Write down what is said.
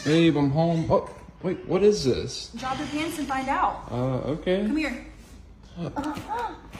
Babe, I'm home. Oh, wait, what is this? Drop your pants and find out. Okay. Come here.